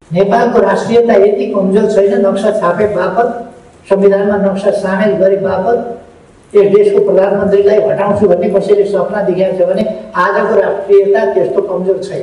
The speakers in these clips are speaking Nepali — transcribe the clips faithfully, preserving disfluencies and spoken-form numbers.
नेपालको राष्ट्रियता यति कमजोर छैन नक्सा छापे बापत संविधानमा नक्सा सामेल गरे बापत यस देशको प्रधानमन्त्रीलाई हटाउँछु भन्ने कसैले सपना देखेको छ भने आजको राष्ट्रियता त्यस्तो कमजोर छैन।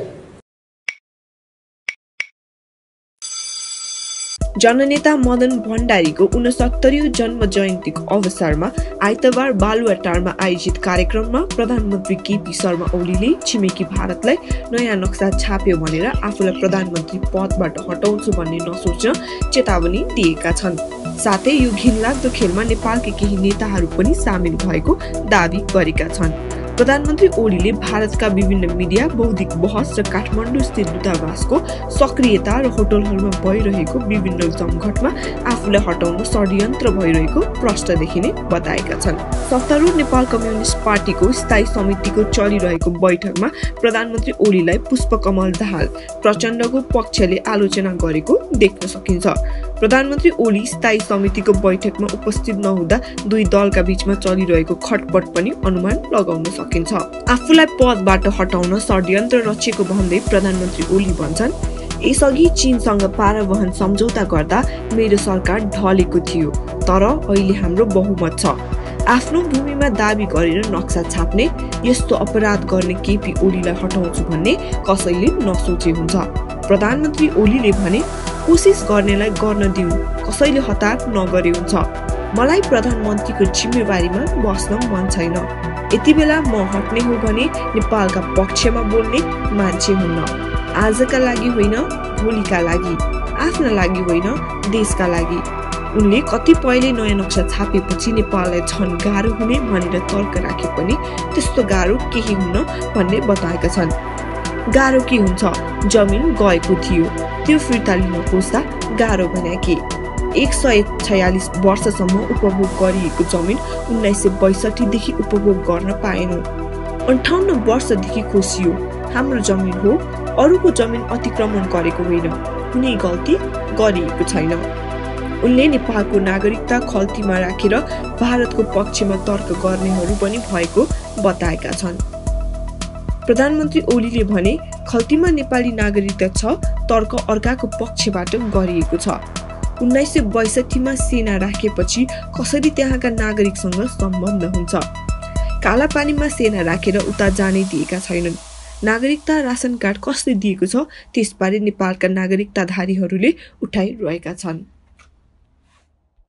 जननेता मदन भण्डारीको उनसत्तरीौं जन्म जयन्तीको अवसरमा आइतबार बालुवाटारमा आयोजित कार्यक्रममा प्रधानमन्त्री केपी शर्मा ओलीले छिमेकी भारतलाई नयाँ नक्सा छाप्यो भनेर आफूलाई प्रधानमन्त्री पदबाट हटाउँछु भन्ने नसोच्न चेतावनी दिएका छन्। साथै यो घिनलाग्दो खेलमा नेपालका केही नेताहरू पनि सामेल भएको दावी गरेका छन्। प्रधानमन्त्री ओलीले भारतका विभिन्न मिडिया, बौद्धिक बहस र काठमाडौँ स्थित दूतावासको सक्रियता र होटलहरूमा भइरहेको विभिन्न जमघटमा आफूलाई हटाउन षड्यन्त्र भइरहेको प्रश्न देखिने बताएका छन्। सत्तारूढ नेपाल कम्युनिस्ट पार्टीको स्थायी समितिको चलिरहेको बैठकमा प्रधानमन्त्री ओलीलाई पुष्पकमल दाहाल प्रचण्डको पक्षले आलोचना गरेको देख्न सकिन्छ। प्रधानमन्त्री ओली स्थायी समितिको बैठकमा उपस्थित नहुँदा दुई दलका बीचमा चलिरहेको खटपट पनि अनुमान लगाउन सकिन्छ। आफूलाई पदबाट हटाउन षड्यन्त्र रचेको भन्दै प्रधानमन्त्री ओली भन्छन्, यसअघि चीनसँग पारावहन सम्झौता गर्दा मेरो सरकार ढलेको थियो, तर अहिले हाम्रो बहुमत छ। आफ्नो भूमिमा दाबी गरेर नक्सा छाप्ने, यस्तो अपराध गर्ने केपी ओलीलाई हटाउँछु भन्ने कसैले नसोचे हुन्छ। प्रधानमन्त्री ओलीले भने, कोसिस गर्नेलाई गर्न दिउँ, कसैले हतार नगरे हुन्छ। मलाई प्रधानमन्त्रीको जिम्मेवारीमा बस्न मन छैन। यति बेला म हट्ने हो भने नेपालका पक्षमा बोल्ने मान्छे हुन्न। आजका लागि होइन, भोलिका लागि, आफ्ना लागि होइन, देशका लागि। उनले कतिपयले नयाँ नक्सा छापेपछि नेपाललाई झन् गाह्रो हुने भनेर तर्क राखे पनि त्यस्तो गाह्रो केही हुन्न भन्ने बताएका छन्। गाह्रो के हुन्छ? जमिन गएको थियो, त्यो फिर्ता लिन खोज्दा गाह्रो भने के? एक सय छयालिस वर्षसम्म उपभोग गरिएको जमिन उन्नाइस सय बैसठीदेखि उपभोग गर्न पाएनौं। अन्ठाउन्न वर्षदेखि खोसियो। हाम्रो जमिन हो, अरूको जमिन अतिक्रमण गरेको होइन। कुनै गल्ती गरिएको छैन। उनले नेपालको नागरिकता खल्तीमा राखेर भारतको पक्षमा तर्क गर्नेहरू पनि भएको बताएका छन्। प्रधानमन्त्री ओलीले भने, खल्तीमा नेपाली नागरिकता छ, तर्क अर्काको पक्षबाट गरिएको छ। उन्नाइस सय बैसठीमा सेना राखेपछि कसरी त्यहाँका नागरिकसँग सम्बन्ध हुन्छ? काला पानीमा सेना राखेर उता जाने दिएका छैनन्। नागरिकता रासन कार्ड कसले दिएको छ त्यसबारे नेपालका नागरिकताधारीहरूले उठाइरहेका छन्।